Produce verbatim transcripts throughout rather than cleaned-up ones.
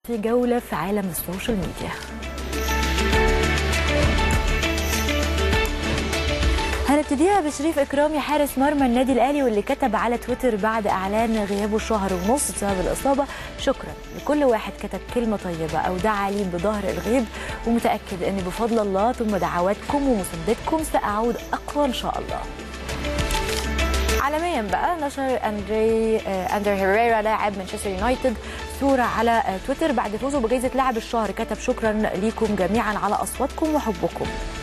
في جولة في عالم السوشيال ميديا. هنبتديها بشريف إكرامي حارس مرمى النادي الأهلي، واللي كتب على تويتر بعد إعلان غيابه شهر ونص بسبب الإصابة: شكرا لكل واحد كتب كلمة طيبة أو دعا لي بظهر الغيب، ومتأكد أني بفضل الله ثم دعواتكم ومساندتكم سأعود أقوى إن شاء الله. عالميا بقى، نشر أندري أندر هيريرا لاعب مانشستر يونايتد صورة على تويتر بعد فوزه بجائزة لاعب الشهر، كتب: شكرا ليكم جميعا على أصواتكم وحبكم.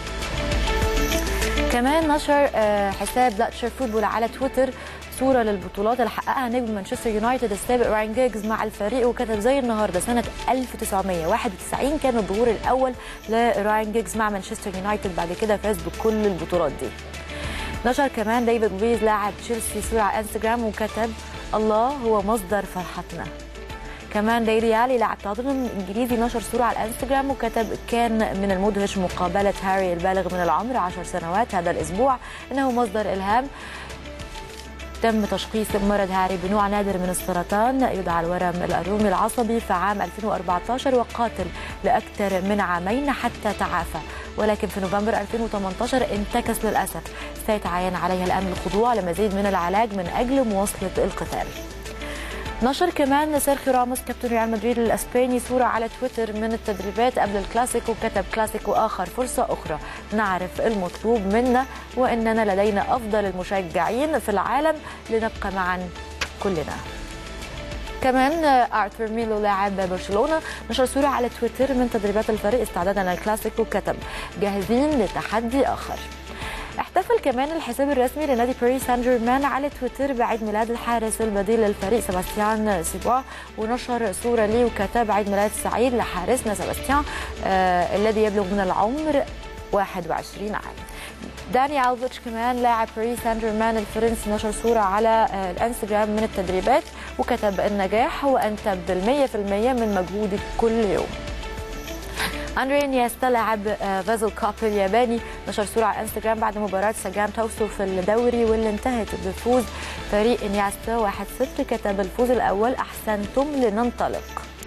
كمان نشر حساب لاتشر فوتبول على تويتر صورة للبطولات اللي حققها نجم مانشستر يونايتد السابق راين جيجز مع الفريق، وكتب: زي النهارده سنة ألف وتسعمائة وواحد وتسعين كان الظهور الأول لراين جيجز مع مانشستر يونايتد، بعد كده فاز بكل البطولات دي. نشر كمان ديفيد لويز لاعب تشيلسي صورة على انستغرام وكتب: الله هو مصدر فرحتنا. كمان ديري آلي لاعب توتنهام الانجليزي نشر صوره على الانستغرام وكتب: كان من المدهش مقابله هاري البالغ من العمر عشر سنوات هذا الاسبوع، انه مصدر الهام. تم تشخيص مرض هاري بنوع نادر من السرطان يدعى الورم الأرومي العصبي في عام ألفين وأربعة عشر، وقاتل لاكثر من عامين حتى تعافى، ولكن في نوفمبر ألفين وثمانية عشر انتكس للاسف، سيتعين عليها الان الخضوع لمزيد من العلاج من اجل مواصله القتال. نشر كمان سيرخيو راموس كابتن ريال مدريد الاسباني صوره على تويتر من التدريبات قبل الكلاسيكو، وكتب: كلاسيكو اخر، فرصه اخرى، نعرف المطلوب منا واننا لدينا افضل المشجعين في العالم، لنبقى معا كلنا. كمان ارثر ميلو لاعب برشلونه نشر صوره على تويتر من تدريبات الفريق استعدادا للكلاسيكو، كتب: جاهزين لتحدي اخر. احتفل كمان الحساب الرسمي لنادي باريس سان جيرمان على تويتر بعيد ميلاد الحارس البديل للفريق سيباستيان سيبوا، ونشر صورة ليه وكتب: عيد ميلاد سعيد لحارسنا سيباستيان آه الذي يبلغ من العمر واحد وعشرين عام. داني ألفيتش كمان لاعب باريس سان جيرمان الفرنسي نشر صورة على آه الانستغرام من التدريبات وكتب: النجاح هو أن تبذل مئة بالمئة من مجهودك كل يوم. أندري إنيستا لاعب فازل كاب الياباني نشر صورة على انستغرام بعد مباراة ساجام توسو في الدوري واللي انتهت بفوز فريق إنيستا واحد صفر، كتب: الفوز الأول أحسنتم لننطلق.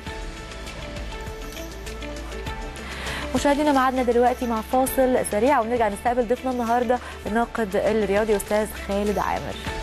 مشاهدينا معادنا دلوقتي مع فاصل سريع ونرجع نستقبل ضيفنا النهارده الناقد الرياضي أستاذ خالد عامر.